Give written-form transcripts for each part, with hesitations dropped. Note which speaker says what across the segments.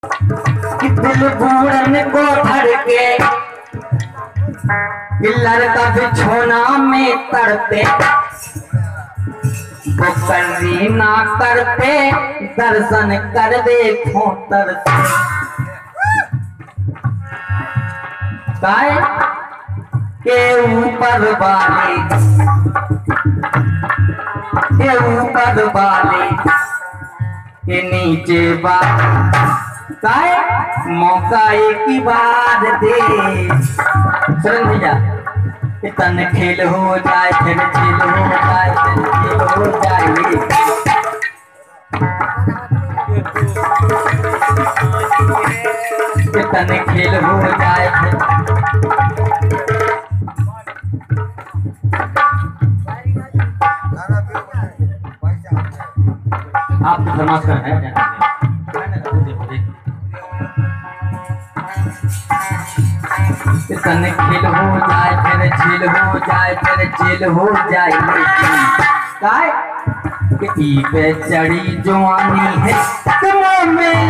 Speaker 1: कि दिल बूढ़न को धड़के, लड़का बिछोना में तड़पे, वो कर्री ना करते दर्शन कर देखो तरसे। गाय के ऊपर वाले, के ऊपर वाले के नीचे वाले, गाय मौका एक ही बार दे। चल भैया तन खेल हो जाए फिर खेल हो जाए फिर खेल हो जाए। तन खेल हो जाए फिर आप तो फरमाश कर रहे हैं। तन खेल हो जाए फिर झील हो जाए फिर जेल हो जाए। काय कि पे चढ़ी जवानी है तुम में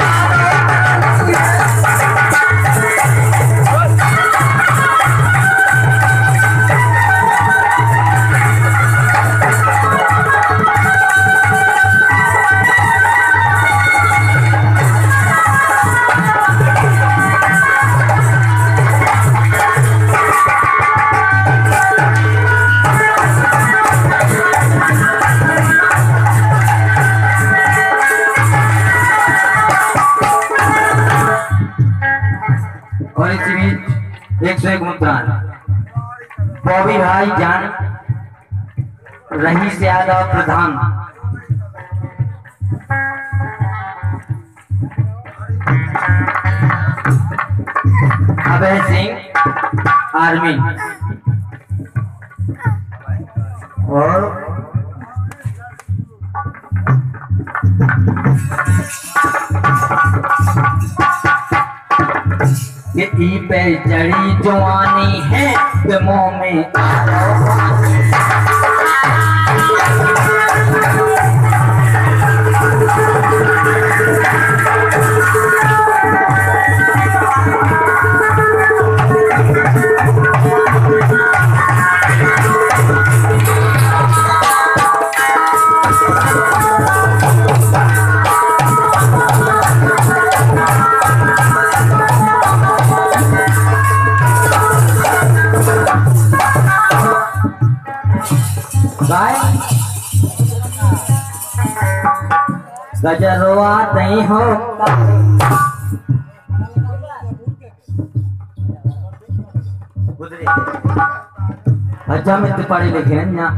Speaker 1: एक मुद्रान बॉबी भाई जान रहीस यादव प्रधान अभय सिंह आर्मी और ये पे जड़ी जवानी है के मुंह में गजरवा नहीं हो अच्छा में तो पढ़े लिखे हैं ना।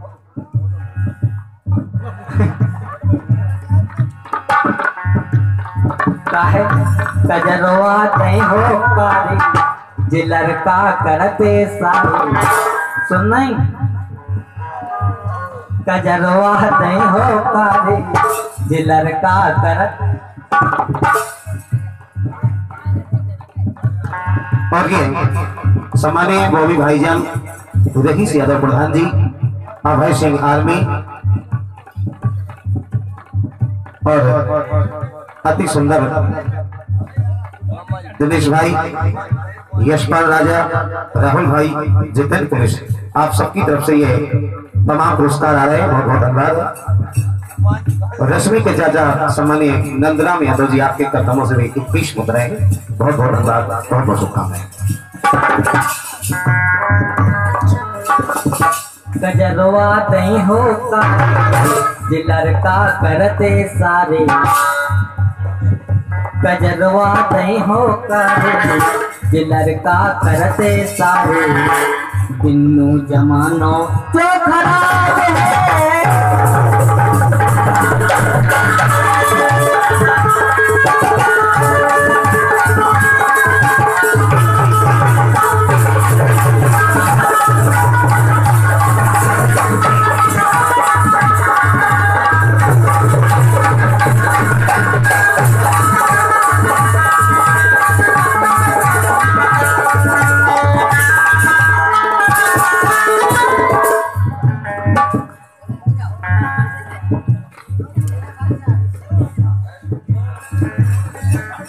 Speaker 1: काहे गजरवा नहीं हो पारी जे लड़का करते सारे सुन नहीं गजरवा नहीं हो पारी जे लड़का करत।
Speaker 2: सम्मानीय बॉबी भाईजान रहीस यादव प्रधान जी, अभय सिंह आर्मी और अति सुंदर दिनेश भाई, यशपाल राजा, राहुल भाई, जितेंद्र पुलिस, आप सबकी तरफ से ये तमाम पुरस्कार आ रहे हैं। बहुत बहुत धन्यवाद। रश्मि के चाचा सम्मानीय नंदराम यादव जी, आपके कदमों से भी 21 मुद्राएं। बहुत बहुत धन्यवाद, बहुत बहुत शुभकामनाएं।
Speaker 1: गजरवा नहीं होगा जे लड़का करते सारे, गजरवा नहीं होगा जे लड़का करते सारे। बिन्नू जमानो जो खराब है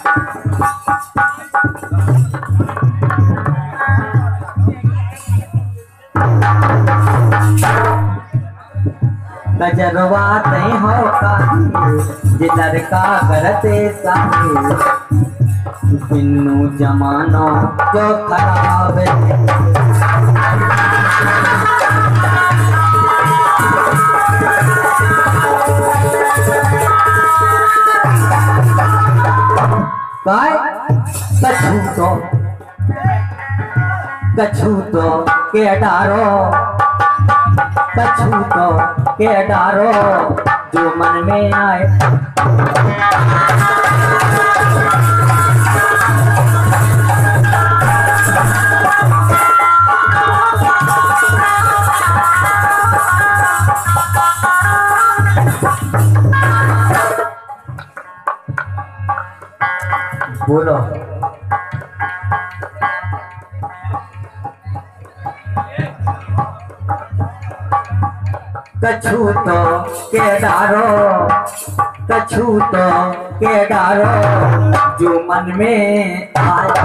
Speaker 1: गजरवा तय हो काहे जे लड़का करते साहे बिन्नू जमानो जो खराब काय कछू तो के डारो कछू तो के डारो जो मन में आए बोलो कछू तो के डारो कछू तो के डारो जो मन में आए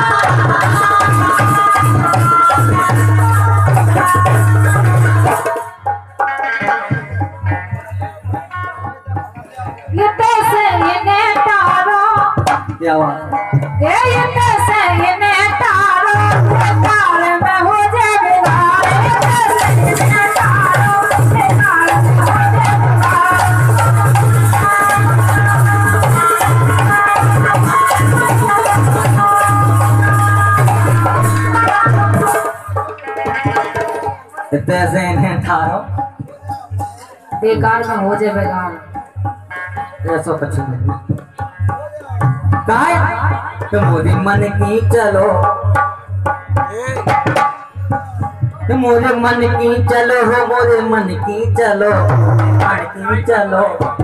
Speaker 3: ये कैसे ये डारो
Speaker 1: क्या बात
Speaker 3: ये कैसे ये डारो ताल में हो जाए बिगाड़ ये कैसे ये डारो ताल में हो जाए
Speaker 1: तैसे इन्हें ठारो
Speaker 3: बेकार में हो जाए बेकार
Speaker 1: ऐसा कछु नहीं काय तो मोरे मन की चलो तो मोरे मन की चलो हो मोरे मन की चलो मन की चलो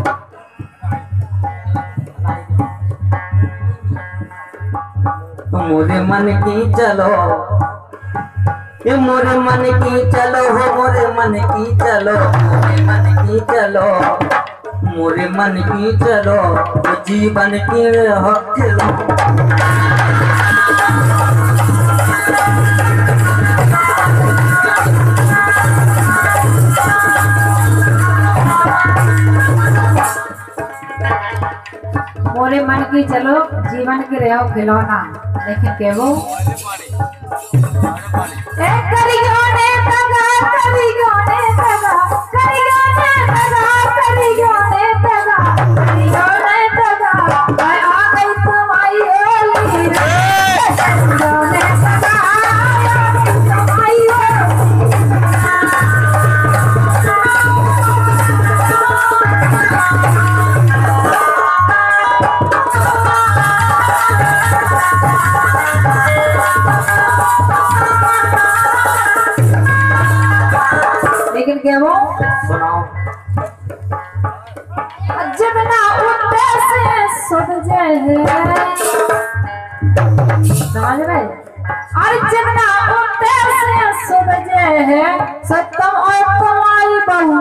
Speaker 1: तो मोरे मन की चलो ये मोरे मन की चलो हो मोरे मन की चलो मोरे मन की चलो मोरे मन की चलो जीवन की हक लो
Speaker 3: मोरे मन की चलो जीवन के रहो खिलौना लेकिन केवो करियो ने दगा करियो ने दगा करियो ने दगा करियो ने दगा करियो ने दगा मैं आ गई तुम्हारी ओली करियो ने दगा तुम्हारी लेकिन क्या वो
Speaker 1: सुनाओ
Speaker 3: जब ना उठते से सुध जाए समझ रहे और जब ना उठते से सुध जाए सत्तम और तुम्हारी बहू